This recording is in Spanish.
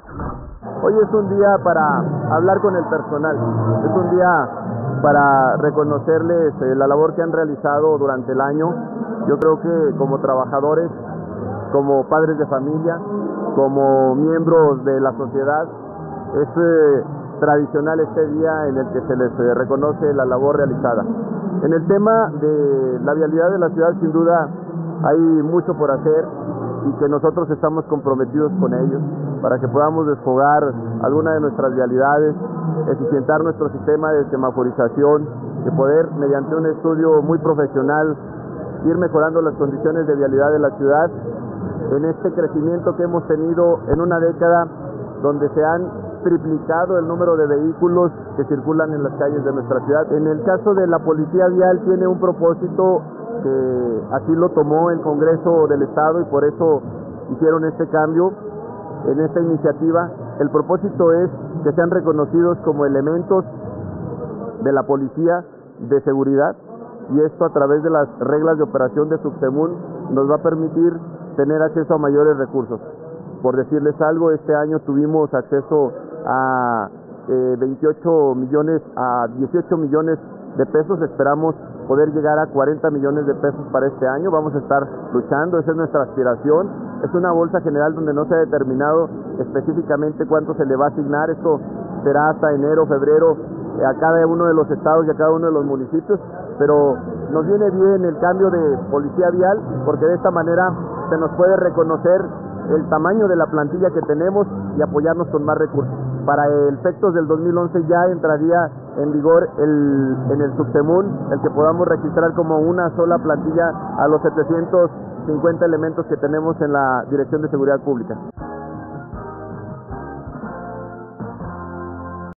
Hoy es un día para hablar con el personal, es un día para reconocerles la labor que han realizado durante el año. Yo creo que como trabajadores, como padres de familia, como miembros de la sociedad, es tradicional este día en el que se les reconoce la labor realizada. En el tema de la vialidad de la ciudad, sin duda hay mucho por hacer y que nosotros estamos comprometidos con ellos para que podamos desfogar alguna de nuestras vialidades, eficientar nuestro sistema de semaforización y poder, mediante un estudio muy profesional, ir mejorando las condiciones de vialidad de la ciudad en este crecimiento que hemos tenido en una década donde se han triplicado el número de vehículos que circulan en las calles de nuestra ciudad. En el caso de la Policía Vial tiene un propósito que así lo tomó el Congreso del Estado y por eso hicieron este cambio en esta iniciativa. El propósito es que sean reconocidos como elementos de la policía de seguridad y esto a través de las reglas de operación de Subsemun nos va a permitir tener acceso a mayores recursos. Por decirles algo, este año tuvimos acceso a 18 millones a 18 millones de pesos, esperamos poder llegar a 40 millones de pesos para este año, vamos a estar luchando, esa es nuestra aspiración. Es una bolsa general donde no se ha determinado específicamente cuánto se le va a asignar, esto será hasta enero, febrero, a cada uno de los estados y a cada uno de los municipios, pero nos viene bien el cambio de policía vial porque de esta manera se nos puede reconocer el tamaño de la plantilla que tenemos y apoyarnos con más recursos. Para efectos del 2011 ya entraría en vigor en el Subsemun el que podamos registrar como una sola plantilla a los 750 elementos que tenemos en la Dirección de Seguridad Pública.